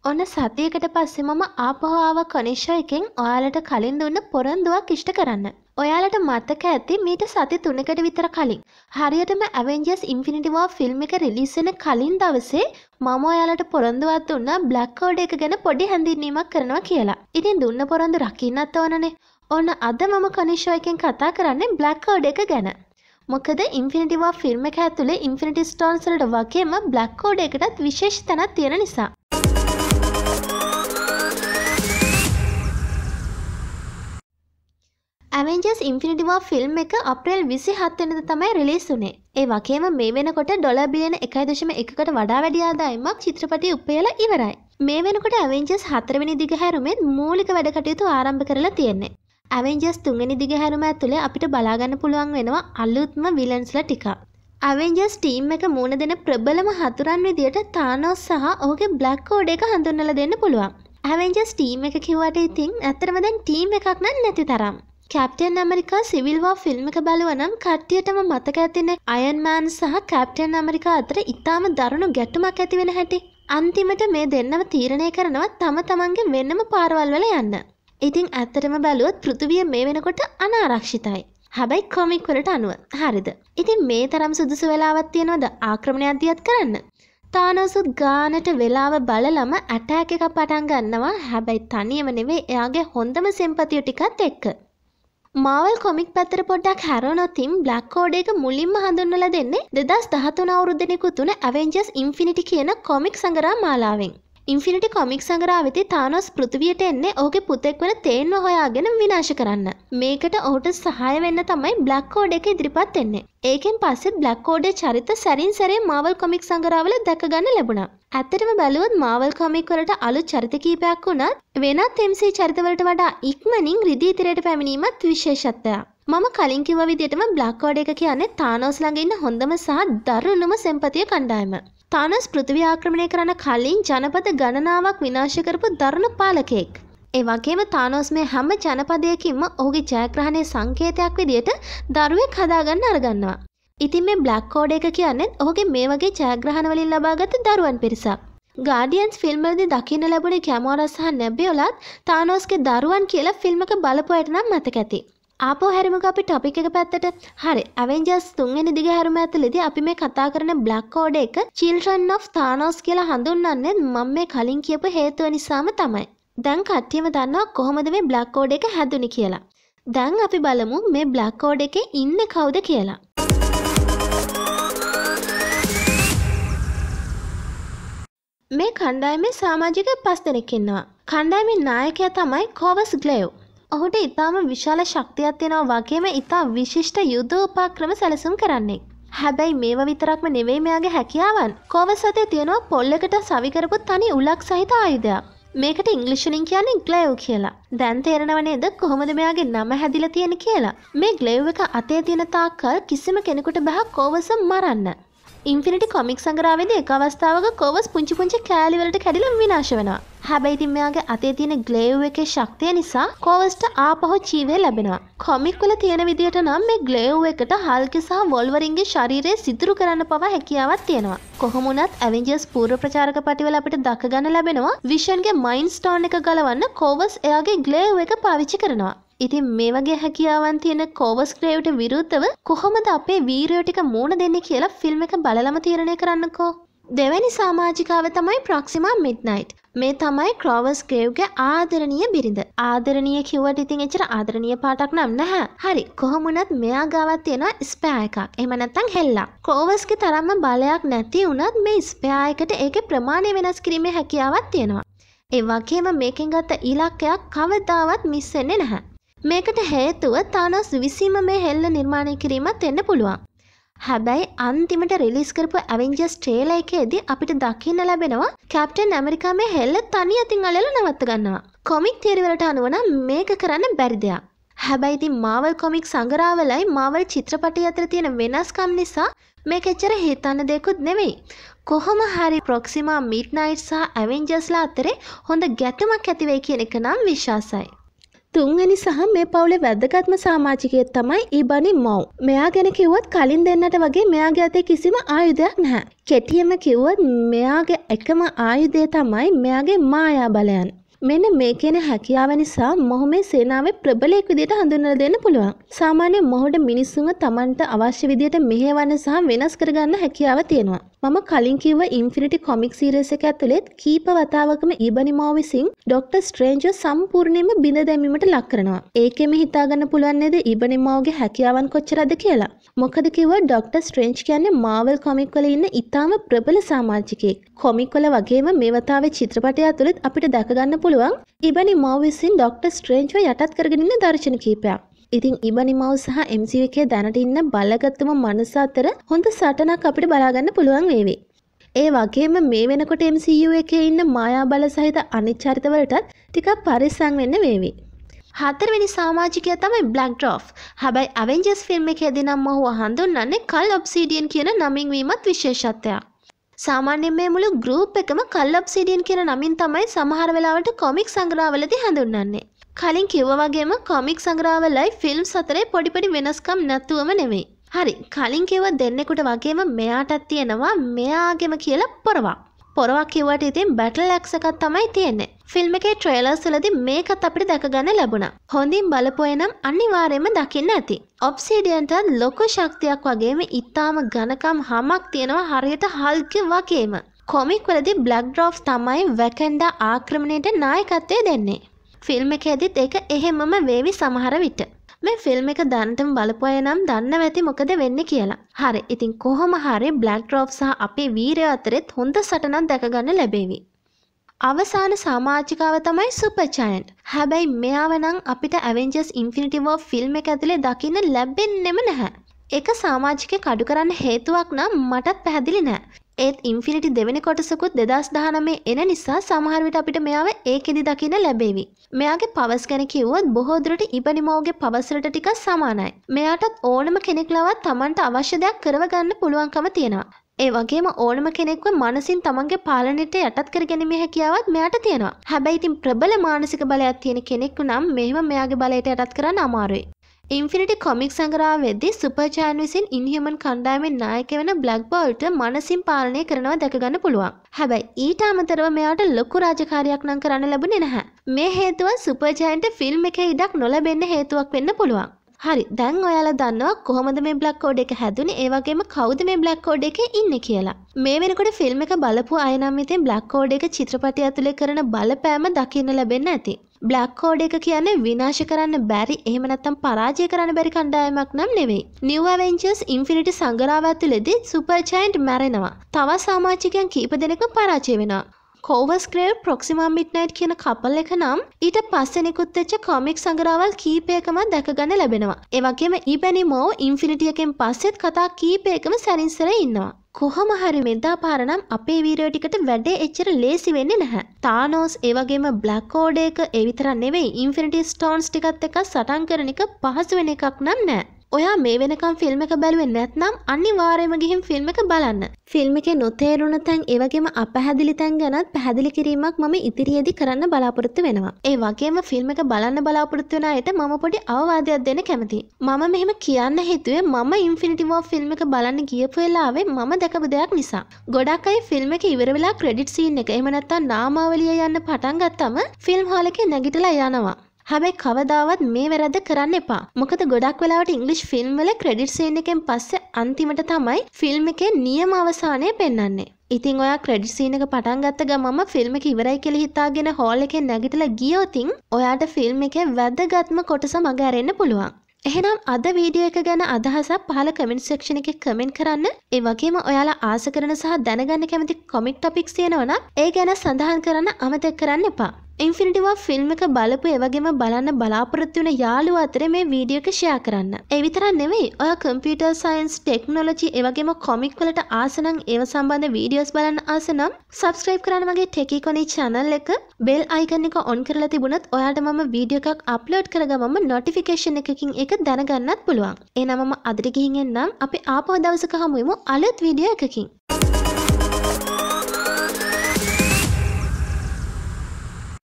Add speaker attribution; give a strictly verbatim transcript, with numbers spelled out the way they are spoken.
Speaker 1: ඔන්න සතියකට පස්සේ මම ආපහු ආව කනිෂා එකෙන් ඔයාලට කලින් දුන්න පොරොන්දුවක් ඉෂ්ට කරන්න. ඔයාලට මතක ඇති මීට සති තුනකට විතර කලින් හරියටම Avengers Infinity War ෆිල්ම් එක රිලීස් වෙන කලින් දවසේ මම ඔයාලට පොරොන්දුවක් දුන්නා Black Code එක ගැන පොඩි හැඳින්වීමක් කරනවා කියලා. ඉතින් දුන්න පොරොන්දු රකින්නත් ඕනනේ. ඔන්න අද මම කනිෂා එකෙන් කතා කරන්නේ Black Code එක ගැන. මොකද Infinity War ෆිල්ම් එක ඇතුලේ Infinity Stones වලට වගේම Black Code එකටත් විශේෂ තැනක් තියෙන නිසා. Avengers Infinity War ෆිල්ම් එක අප්‍රේල් විසිහත වෙනිදා තමයි රිලීස් වුනේ. ඒ වගේම මේ වෙනකොට ඩොලර් බිලියන එකයි දශම එකකට වඩා වැඩි ආදායමක් චිත්‍රපටය උපයලා ඉවරයි. මේ වෙනකොට Avengers හතරවෙනි දිගහැරුමෙන් මූලික වැඩ කටයුතු ආරම්භ කරලා තියෙන්නේ. Avengers තුන්වෙනි දිගහැරුම ඇතුලේ අපිට බලා ගන්න පුළුවන් වෙනවා අලුත්ම විලන්ස්ලා ටිකක්. Avengers ටීම් එක මුණ දෙන ප්‍රබලම හතුරන් විදියට Thanos සහ ඔහුගේ Black Code එක හඳුන්වලා දෙන්න පුළුවන්. Avengers ටීම් එක කිව්වට ඉතින් ඇත්තටම දැන් ටීම් එකක් නැති තරම්. Captain America civil war film එක බලුවා නම් කට්ටියටම මතක ඇතිනේ අයර්න් මෑන් සහ කැප්ටන් ඇමරිකා අතර ඉතාම දරුණු ගැටුමක් ඇති වෙන හැටි. අන්තිමට මේ දෙන්නම තීරණය කරනවා තම තමන්ගේ වෙන්නම පාරවල් වල යන්න. ඉතින් ඇත්තටම බැලුවොත් පෘථිවිය මේ වෙනකොට අනාරක්ෂිතයි. හැබැයි කොමික් වලට අනුව. හරිද? ඉතින් මේ තරම් සුදුසු වෙලාවක් තියනවද ආක්‍රමණයක් දියත් කරන්න? තානෝසුත් ගානට වෙලාව බලලම ඇටැක් එකක් පටන් ගන්නවා. හැබැයි තනියම නෙවෙයි එයාගේ හොඳම සිම්පතිය ටිකත් එක්ක. මාවල් කොමික් පැත්තට පොඩ්ඩක් හැරෙනොත් Black Code එක මුලින්ම හඳුන්වලා දෙන්නේ දෙදාස් දහතුන අවුරුද්දේ නිකුත් වුණ Avengers Infinity කියන කොමික් සංග්‍රහ මාලාවෙන්. Infinity කොමික් සංග්‍රහයේදී Thanos පෘථිවියට එන්නේ ඔහුගේ පුතෙක් වෙන තේන්ව හොයාගෙන විනාශ කරන්න. මේකට ඔහුට සහාය වෙන්න තමයි Black Code එක ඉදිරිපත් වෙන්නේ. ඒකෙන් පස්සේ Black Code චරිත සැරින් සැරේ මාවල් කොමික් සංග්‍රහවල දැක ගන්න ලැබුණා. ඇත්තටම බැලුවොත් මාවල් කොමික් වලට අලුත් චරිත කීපයක් වුණත් වෙනත් M C චරිත වලට වඩා ඉක්මනින් රිදී තිරයට පැමිණීමත් විශේෂත්වයක්. මම කලින් කිව්ව විදිහටම Black Code එක කියන්නේ Thanos ළඟ ඉන්න හොඳම සහ දරුණුම සෙම්පතිය කණ්ඩායම. Thanos පෘථිවිය ආක්‍රමණය කරන කලින් ජනපද ගණනාවක් විනාශ කරපු දරුණු පාලකයෙක්. ඒ වගේම Thanos මේ හැම ජනපදයකින්ම ඔහුගේ ජයග්‍රහණයේ සංකේතයක් විදිහට දරුවෙක් හදාගන්න අරගන්නවා. ඉතින් මේ Black Code එක කියන්නේ ඔහුගේ මේ වගේ ජයග්‍රහණ වලින් ලබාගත් දරුවන් පිරිසක්. Guardians ෆිල්ම් වලදී දකින්න ලැබුණේ Gamora සහ Nebulaත් Thanosගේ දරුවන් කියලා ෆිල්ම් එක බලපුවාට නම් මතක ඇති. ආපහු හැරිමුක අපි ටොපික් එක පැත්තට. හරි. Avengers තුන්වෙනි දිගහැරුම ඇතුළේදී අපි මේ කතා කරන Black Code එක Children of Thanos කියලා හඳුන්වන්නේ මම මේ කලින් කියපු හේතුව නිසාම තමයි. දැන් කට්ටියම දන්නවා කොහොමද මේ Black Code එක හැදුනේ කියලා. දැන් අපි බලමු මේ Black Code එකේ ඉන්නේ කවුද කියලා. මේ කණ්ඩායමේ සමාජික පස් දෙනෙක් ඉන්නවා. කණ්ඩායමේ නායකයා තමයි Corvus Glaive. ඔහුට ඉතාම විශාල ශක්තියක් තියෙනවා වගේම ඉතා විශිෂ්ට යුද්ධ උපක්‍රම සැලසුම් කරන්නේ. හැබැයි මේවා විතරක්ම නෙවෙයි මෙයාගේ හැකියාවන්. Corvus අතේ තියෙනවා පොල්ලකට සවි කරපු තනි උලක් සහිත ආයුධයක්. මේකට ඉංග්‍රීසි වලින් කියන්නේ Glaive කියලා. දැන් තේරෙනව නේද කොහොමද මෙයාගේ නම හැදිලා තියෙන්නේ කියලා? මේ Glaive එක අතේ තියෙන තාක්කල් කිසිම කෙනෙකුට බෑ Corvus මරන්න. Infinity කොමික් සංග්‍රහයේදී එක අවස්ථාවක Corvus පුංචි පුංචි කෑලි වලට කැඩිලා විනාශ වෙනවා. හැබැයි ඉතින් මෙයාගේ අතේ තියෙන Glaive එකේ ශක්තිය නිසා Corvusට ආපහු ජීවය ලැබෙනවා. කොමික් වල තියෙන විදිහට නම් මේ Glaive එකට Hulk සහ Wolverineගේ ශරීරය සිදුරු කරන්න පවා හැකියාවක් තියෙනවා. කොහොම වුණත් Avengers පූර්ව ප්‍රචාරක පටිවල අපිට දක ගන්න ලැබෙනවා Visionගේ Mind Stone එක ගලවන්න Corvus එයාගේ Glaive එක පාවිච්චි කරනවා. ඉතින් මේ වගේ හැකියාවන් තියෙන Corvus Glaiveට විරුද්ධව කොහොමද අපේ වීරයෝ ටික මූණ දෙන්නේ කියලා ෆිල්ම් එක බලලම තීරණය කරන්නකෝ. දෙවැනි සමාජිකාව තමයි Proxima Midnight. මේ තමයි Corvus Glaiveගේ ආදරණීය බිරිඳ. ආදරණීය කිව්වට ඉතින් එච්චර ආදරණීය පාටක් නම් නැහැ. හරි. කොහොම වුණත් මෙයා ගාවත් තියෙනවා ස්පෙයා එකක්. එහෙම නැත්නම් හෙල්ලක්. Corvusගේ තරම්ම බලයක් නැති වුණත් මේ ස්පෙයා එකට ඒකේ ප්‍රමාණය වෙනස් කිරීමේ හැකියාවක් තියෙනවා. ඒ වගේම මේකෙන් ගත්ත ඉලක්කයක් කවදාවත් මිස් වෙන්නේ නැහැ. මේකට හේතුව Thanos විසීම මේ හෙල්ල නිර්මාණය කිරීමත් වෙන්න පුළුවන්. හැබැයි අන්තිමට රිලීස් කරපු Avengers trailer එකේදී අපිට දකින්න ලැබෙනවා කැප්ටන් ඇමරිකා මේ හෙල්ල තනි අතින් අල්ලලා නවත්ත ගන්නවා. කොමික් තියරි වලට අනුව නම් මේක කරන්න බැරි දෙයක්. හැබැයි ඉතින් Marvel කොමික් සංග්‍රහවලයි Marvel චිත්‍රපටය අතර තියෙන වෙනස්කම් නිසා මේක එච්චර හිතන්න දෙයක්වත් නෙවෙයි. කොහොම හරි Proxima Midnight සහ Avengers ලා අතරේ හොඳ ගැටුමක් ඇති වෙයි කියන එක නම් විශ්වාසයි. තුන්වෙනි සහ මේ පවුලේ වැදගත්ම සමාජිකයෙක් තමයි Ebony Maw. මෙයා ගැන කිව්වොත් කලින් දෙන්නට වගේ මෙයාගේ අතේ කිසිම ආයුධයක් නැහැ. කෙටියෙන්ම කිව්වොත් මෙයාගේ එකම ආයුධය තමයි මෙයාගේ මායා බලයන්. මෙන්න මේ කියන හැකියාව නිසා මොහු මේ සේනාවේ ප්‍රබලයෙක් විදිහට හඳුන්වලා දෙන්න පුළුවන්. සාමාන්‍යයෙන් මොහුට මිනිස්සුන්ව Tamanට අවශ්‍ය විදිහට මෙහෙවන්න සහ වෙනස් කරගන්න හැකියාව තියෙනවා. මම කලින් කිව්ව ඉන්ෆිනිටි කොමික් සීරීස් එක ඇතුළේ කීප වතාවකම Ebony Maw විසින් ඩොක්ටර් ස්ට්‍රේන්ජ් සම්පූර්ණයෙන්ම බිඳ දැමීමට ලක් කරනවා. ඒකෙම හිතා ගන්න පුළුවන් නේද Ebony Mawගේ හැකියාවන් කොච්චරද කියලා. මොකද කිව්වොත් ඩොක්ටර් ස්ට්‍රේන්ජ් කියන්නේ මාවල් කොමික් වල ඉන්න ඉතාම ප්‍රබල සමාජිකයෙක්. කොමික් වල වගේම මේ වතාවේ චිත්‍රපටය ඇතුළේ අපිට දැක ගන්න පුළුවන් Ebony Maw විසින් ඩොක්ටර් ස්ට්‍රේන්ජ්ව යටත් කරගෙන ඉන්න දර්ශන කීපයක්. ඉතින් Ebony Maw සහ M C U එකේ දැනට ඉන්න බලගත්තුම මනස අතර හොඳ සටනක් අපිට බලා ගන්න පුළුවන් වේවි. ඒ වගේම මේ වෙනකොට M C U එකේ ඉන්න මායා බල සහිත අනිත් චරිතවලටත් ටිකක් පරිස්සම් වෙන්න වේවි. හතරවෙනි සමාජිකයා තමයි Black Dwarf. හැබැයි Avengers ෆිල්ම් එකේදී නම් ඔහුව හඳුන්වන්නේ Cull Obsidian කියන නමින් වීමත් විශේෂත්වයක්. සාමාන්‍යයෙන් මේ මුළු ගෲප් එකම Cull Obsidian කියන නමින් තමයි සමහර වෙලාවට කොමික් සංග්‍රහවලදී හඳුන්වන්නේ. කලින් කිව්වා වගේම කොමික් සංග්‍රහවලයි ෆිල්ම්ස් අතරේ පොඩි පොඩි වෙනස්කම් නැතුවම නෙවෙයි. හරි. කලින් කිව්ව දෙන්නෙකුට වගේම මෙයාටත් තියෙනවා මෙයාගෙම කියලා පොරවක්. පොරවක් කිව්වට ඉතින් බැටල් ඇක්ස් එකක් තමයි තියෙන්නේ. ෆිල්ම් එකේ ට්‍රේලර්ස් වලදී මේකත් අපිට දැක ගන්න ලැබුණා. හොඳින් බලපුවේ නම් අනිවාර්යයෙන්ම දකින්න ඇති. ඔබ්සිඩියන්ට ලොකු ශක්තියක් වගේම ඊටාම ඝනකම් හමක් තියෙනවා හරියට හල්ක් වගේම. කොමික් වලදී Black Dwarf තමයි Wakanda ආක්‍රමණයට නායකත්වය දෙන්නේ. ෆිල්ම් එකේදීත් ඒක එහෙමම වේවි සමහර විට. මේ ෆිල්ම් එක දැනටම බලපු අය නම් දන්නව ඇති මොකද වෙන්නේ කියලා. හරි. ඉතින් කොහොම හරි Black Dwarf සහ අපේ වීරයෝ අතරෙත් හොඳ සටනක් දැක ගන්න ලැබෙවි. අවසාන සමාජිකාව තමයි Super Giant. හැබැයි මෙයාව නම් අපිට Avengers Infinity War ෆිල්ම් එක ඇතුලේ දකින්න ලැබෙන්නෙම නැහැ. ඒක සමාජිකේ කඩු කරන්න හේතුවක් නම් මටත් පැහැදිලි නැහැ. ඒත් ඉන්ෆිනිටි දෙවෙනි කොටසකුත් දෙදාස් දහනවය එන නිසා සමහර විට අපිට මෙයාව ඒකෙදි දකින්න ලැබෙවි. මෙයාගේ පවර්ස් ගැන කිව්වොත් බොහෝ දුරට Ebony Mawගේ පවර්ස් වලට ටිකක් සමානයි. මෙයාටත් ඕනම කෙනෙක් ලවත් Tamanට අවශ්‍ය දෙයක් කරව ගන්න පුළුවන්කම තියෙනවා. ඒ වගේම ඕනම කෙනෙක්ව මනසින් තමන්ගේ පාලනයට යටත් කර ගැනීමේ හැකියාවත් මෙයාට තියෙනවා. හැබැයි ඉතින් ප්‍රබල මානසික බලයක් තියෙන කෙනෙක් නම් මෙහෙම මෙයාගේ බලයට යටත් කරන්න අමාරුයි. ඉන්ෆිනිටි කොමික් සංග්‍රහයේදී සුපර් ජයන්ට් විසින් ඉන්හියුමන් කණ්ඩායමේ නායක වෙන බ්ලැක් බෝල්ට් මනසින් පාලනය කරනවා දැක ගන්න පුළුවන්. හැබැයි ඊට අමතරව මෙයාට ලොකු රාජකාරියක් නම් කරන්න ලැබුණේ නැහැ. මේ හේතුව සුපර් ජයන්ට් ෆිල්ම් එකේ ඉඩක් නොලැබෙන්න හේතුවක් වෙන්න පුළුවන්. හරි, දැන් ඔයාලා දන්නවා කොහොමද මේ බ්ලැක් කෝඩ් එක හැදුනේ, ඒ වගේම කවුද මේ බ්ලැක් කෝඩ් එකේ ඉන්නේ කියලා. මේ වෙනකොට ෆිල්ම් එක බලපු අය නම් ඉතින් බ්ලැක් කෝඩ් එක චිත්‍රපටය ඇතුලේ කරන බලපෑම දකින්න ලැබෙන්න ඇති. බ්ලැක් කෝඩ් එක කියන්නේ විනාශ කරන්න බැරි, එහෙම නැත්නම් පරාජය කරන්න බැරි කණ්ඩායමක් නම් නෙවෙයි. New Avengers Infinity සංග්‍රහය ඇතුලේදී Super Giant මැරෙනවා. තව සමාජිකයන් කීප දෙනෙක්ම පරාජය වෙනවා. Corvus Glaive Proxima Midnight කියන කපල් එක නම් ඊට පස්සේ නිකුත් වෙච්ච කොමික් සංග්‍රහවල් කීපයකම දැක ගන්න ලැබෙනවා. ඒ වගේම Ebony Maw Infinity එකෙන් පස්සෙත් කතා කීපයකම සැරින්සර ඉන්නවා. කොහොම හරි මෙදා පාර නම් අපේ වීරයෝ ටිකට වැඩේ එච්චර ලේසි වෙන්නේ නැහැ. Thanos ඒ වගේම Black Code එක ඒ විතරක් නෙවෙයි Infinity Stones ටිකත් එක්ක සටන් කරන එක පහසු වෙන එකක් නම් නෑ. ඔයා මේ වෙනකම් ෆිල්ම් එක බැලුවේ නැත්නම් අනිවාර්යයෙන්ම ගිහින් ෆිල්ම් එක බලන්න. ෆිල්ම් එකේ නොතේරුණ තැන් ඒ වගේම අපැහැදිලි තැන් ගැනත් පැහැදිලි කිරීමක් මම ඉදිරියේදී කරන්න බලාපොරොත්තු වෙනවා. ඒ වගේම ෆිල්ම් එක බලන්න බලාපොරොත්තු වෙන අයට මම පොඩි අවවාදයක් දෙන්න කැමතියි. මම මෙහෙම කියන්න හිතුවේ මම Infinity War ෆිල්ම් එක බලන්න ගියපු වෙලාවේ මම දැකපු දෙයක් නිසා. ගොඩක් අය ෆිල්ම් එක ඉවර වෙලා ක්‍රෙඩිට් සීන් එක එහෙම නැත්නම් නාමාවලිය යන්න පටන් ගත්තම ෆිල්ම් හෝල් එකේ නැගිටලා යනවා. හැබැයි කවදාවත් මේ වැරද්ද කරන්න එපා. මොකද ගොඩක් වෙලාවට ඉංග්‍රීසි ෆිල්ම් වල ක්‍රෙඩිට් සීන් එකෙන් පස්සේ අන්තිමට තමයි ෆිල්ම් එකේ නියම අවසානය පෙන්වන්නේ. ඉතින් ඔයා ක්‍රෙඩිට් සීන් එක පටන් ගත්ත ගමන්ම ෆිල්ම් එක ඉවරයි කියලා හිතාගෙන හෝල් එකෙන් නැගිටලා ගියොත් ඔයාට ෆිල්ම් එකේ වැදගත්ම කොටස මග ඇරෙන්න පුළුවන්. එහෙනම් අද වීඩියෝ එක ගැන අදහසක් පහළ කමෙන්ට් සෙක්ෂන් එකේ කමෙන්ට් කරන්න. ඒ වගේම ඔයාලා ආස කරන සහ දැනගන්න කැමති කොමික් ටොපික්ස් තියෙනවා නම් ඒ ගැන සඳහන් කරන්න අමතක කරන්න එපා. Infinity War ෆිල්ම් එක බලපු ඒ වගේම බලන්න බලාපොරොත්තු වෙන යාළුවෝ අතරේ මේ වීඩියෝ එක ෂෙයා කරන්න. ඒ විතරක් නෙවෙයි, ඔයා කම්පියුටර් සයන්ස්, ටෙක්නොලොජි ඒ වගේම කොමික් වලට ආස නම් ඒව සම්බන්ධ වීඩියෝස් බලන්න ආස නම් subscribe කරන්න මගේ ටෙකිකොනි channel එක bell icon එක on කරලා තිබුණොත් ඔයාට මම වීඩියෝ එකක් upload කරගමම notification එකකින් ඒක දැනගන්නත් පුළුවන්. එහෙනම් මම අදට ගිහින් එන්නම්. අපි ආපහු දවසක හමු වෙමු අලුත් වීඩියෝ එකකින්.